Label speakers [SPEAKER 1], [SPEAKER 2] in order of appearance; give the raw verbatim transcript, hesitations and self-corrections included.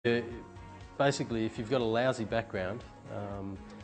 [SPEAKER 1] Uh, Basically, if you've got a lousy background, um,